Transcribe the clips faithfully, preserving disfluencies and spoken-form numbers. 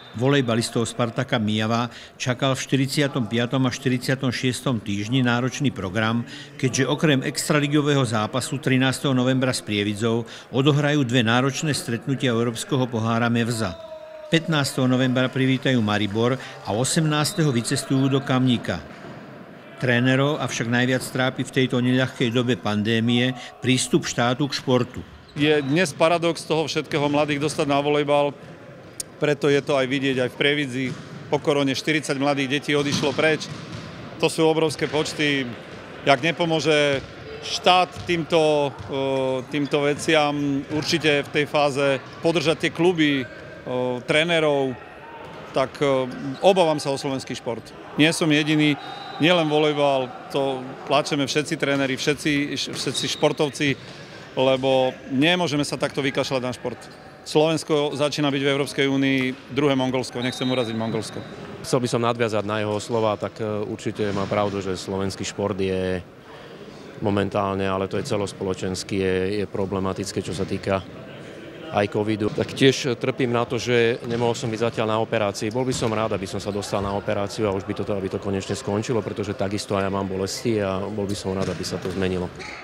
Volejbalistov Spartaka Myjava čakal v štyridsiatom piatom a štyridsiatom šiestom týždni náročný program, keďže okrem extraligového zápasu trinásteho novembra s Prievidzou odohrajú dve náročné stretnutia Európskeho pohára Mevza. pätnásteho novembra privítajú Maribor a osemnásteho vycestujú do Kamníka. Trénerov avšak najviac trápi v tejto neľahkej dobe pandémie prístup štátu k športu. Je dnes paradox toho všetkého mladých dostať na volejbal, preto je to aj vidieť aj v Prievidzi. Po korone štyridsať mladých detí odišlo preč. To sú obrovské počty. Jak nepomôže štát týmto, týmto veciam, určite v tej fáze podržať tie kluby, trénerov, tak obávam sa o slovenský šport. Nie som jediný, nielen volejbal, to tlačíme všetci tréneri, všetci, všetci športovci, lebo nemôžeme sa takto vykašľať na šport. Slovensko začína byť v Európskej únii druhé Mongolsko, nechcem uraziť Mongolsko. Chcel by som nadviazať na jeho slova, tak určite má pravdu, že slovenský šport je momentálne, ale to je celospoločenský, je, je problematické, čo sa týka aj covidu. Tak tiež trpím na to, že nemohol som byť zatiaľ na operácii. Bol by som rád, aby som sa dostal na operáciu a už by to, aby to konečne skončilo, pretože takisto aj ja mám bolesti a bol by som rád, aby sa to zmenilo.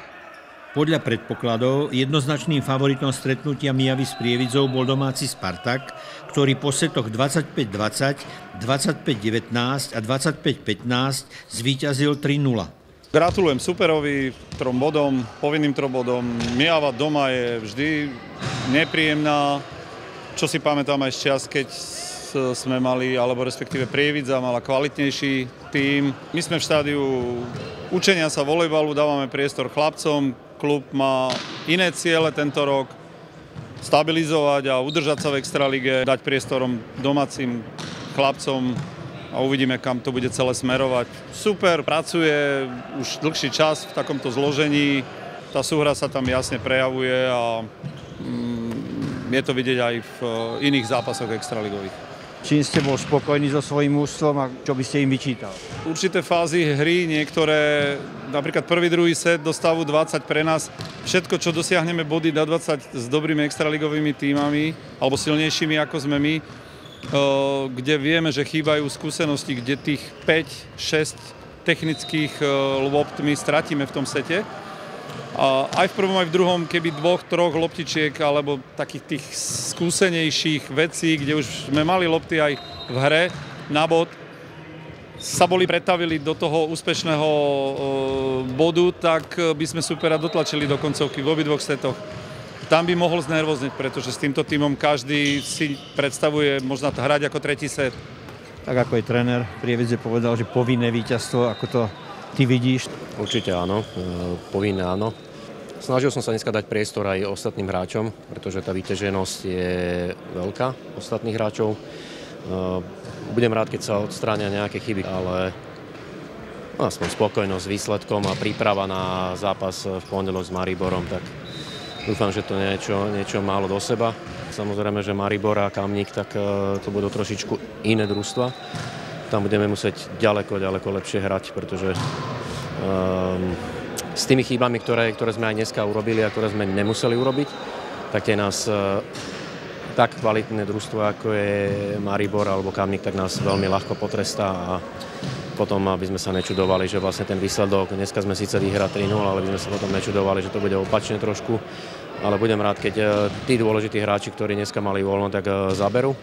Podľa predpokladov jednoznačným favoritom stretnutia Myjavy s Prievidzou bol domáci Spartak, ktorý po setoch dvadsaťpäť dvadsať, dvadsaťpäť devätnásť a dvadsaťpäť pätnásť zvíťazil tri nula. Gratulujem superovi, trom bodom, povinným trom bodom. Myjava doma je vždy nepríjemná, čo si pamätám aj z čas, keď sme mali, alebo respektíve Prievidza mala kvalitnejší tím. My sme v štádiu učenia sa volejbalu, dávame priestor chlapcom, klub má iné ciele tento rok, stabilizovať a udržať sa v extralige, dať priestorom domácim chlapcom, a uvidíme, kam to bude celé smerovať. Super, pracuje už dlhší čas v takomto zložení. Tá súhra sa tam jasne prejavuje a mm, je to vidieť aj v iných zápasoch extraligových. Čím ste bol spokojní so svojím mužstvom a čo by ste im vyčítal? Určité fázy hry, niektoré, napríklad prvý, druhý set do stavu dvadsať pre nás. Všetko, čo dosiahneme body na dvadsať s dobrými extraligovými tímami, alebo silnejšími ako sme my, kde vieme, že chýbajú skúsenosti, kde tých päť šesť technických lopt my stratíme v tom sete. A aj v prvom, aj v druhom, keby dvoch, troch loptičiek alebo takých tých skúsenejších vecí, kde už sme mali lopty aj v hre na bod, sa boli pretavili do toho úspešného bodu, tak by sme supera dotlačili do koncovky v obidvoch setoch. Tam by mohol znervozniť, pretože s týmto tímom každý si predstavuje možno hrať ako tretí set. Tak ako aj tréner Prievidze povedal, že povinné víťazstvo, ako to ty vidíš? Určite áno, povinné áno. Snažil som sa dneska dať priestor aj ostatným hráčom, pretože tá vyťaženosť je veľká ostatných hráčov. Budem rád, keď sa odstránia nejaké chyby, ale aspoň spokojnosť s výsledkom a príprava na zápas v pondelok s Mariborom, tak dúfam, že to niečo, niečo málo do seba. Samozrejme, že Maribor a Kamník, tak to budú trošičku iné družstva. Tam budeme musieť ďaleko, ďaleko lepšie hrať, pretože um, s tými chýbami, ktoré, ktoré sme aj dneska urobili a ktoré sme nemuseli urobiť, tak tie nás uh, tak kvalitné družstvo, ako je Maribor alebo Kamník, tak nás veľmi ľahko potrestá a potom, aby sme sa nečudovali, že vlastne ten výsledok, dneska sme síce vyhrali tri nula, ale by sme sa potom nečudovali, že to bude opačne trošku. Ale budem rád, keď tí dôležití hráči, ktorí dneska mali voľno, tak zaberú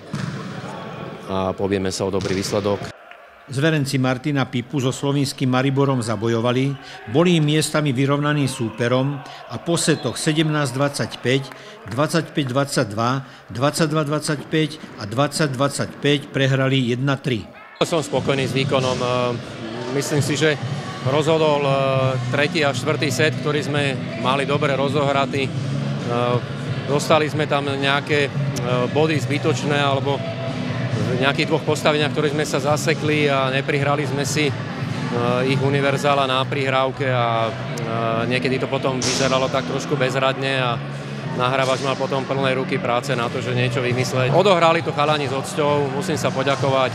a pobieme sa o dobrý výsledok. Zverenci Martina Pipu so slovinským Mariborom zabojovali, boli im miestami vyrovnaným súperom a po setoch sedemnásť dvadsaťpäť, dvadsaťpäť dvadsaťdva, dvadsaťdva dvadsaťpäť a dvadsať dvadsaťpäť prehrali jedna tri. Som spokojný s výkonom. Myslím si, že rozhodol tretí a štvrtý set, ktorý sme mali dobre rozohratý. Dostali sme tam nejaké body zbytočné alebo v nejakých dvoch postaveniach, ktoré sme sa zasekli a neprihrali sme si ich univerzála na prihrávke a niekedy to potom vyzeralo tak trošku bezradne a nahrávač mal potom plné ruky práce na to, že niečo vymysleť. Odohrali to chalani s odsťou, musím sa poďakovať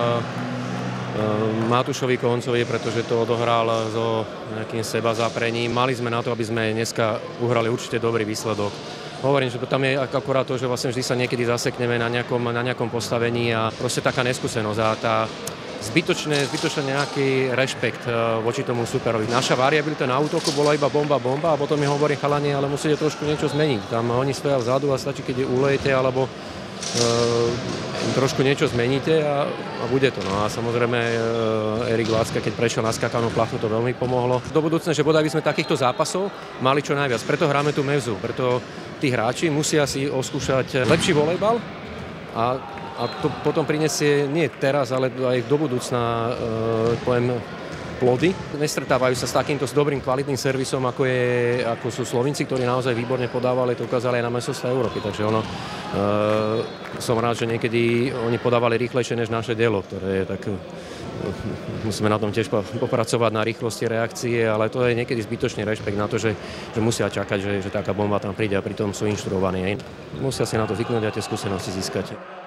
Matúšovi Koncovi, pretože to odohral so nejakým sebazaprením. Mali sme na to, aby sme dneska uhrali určite dobrý výsledok. Hovorím, že tam je akorát to, že vlastne vždy sa niekedy zasekneme na nejakom, na nejakom postavení a proste taká neskúsenosť a tá zbytočne, zbytočne nejaký rešpekt voči tomu superovi. Naša variabilita na útoku bola iba bomba, bomba a potom mi hovorí chalani, ale musíte trošku niečo zmeniť. Tam oni stoja vzadu a stačí, keď je ulejete alebo uh, trošku niečo zmeníte a, a bude to. No a samozrejme uh, Erik Lácka, keď prešiel na skakanú plachtu, to veľmi pomohlo. Do budúcna, že bodaj by sme takýchto zápasov mali čo najviac. Preto hráme tú mevzu, preto tí hráči musia si oskúšať lepší volejbal a A to potom prinesie nie teraz, ale aj do budúcna e, poviem, plody. Nestretávajú sa s takýmto s dobrým kvalitným servisom, ako, je, ako sú Slovinci, ktorí naozaj výborne podávali, to ukázali aj na majstrovstvá Európy. Takže ono, e, som rád, že niekedy oni podávali rýchlejšie než naše dielo, ktoré je tak... Musíme na tom tiež popracovať na rýchlosti reakcie, ale to je niekedy zbytočný rešpekt na to, že, že musia čakať, že, že taká bomba tam príde a pritom sú inštruovaní. Musia si na to zvyknúť a tie skúsenosti získať.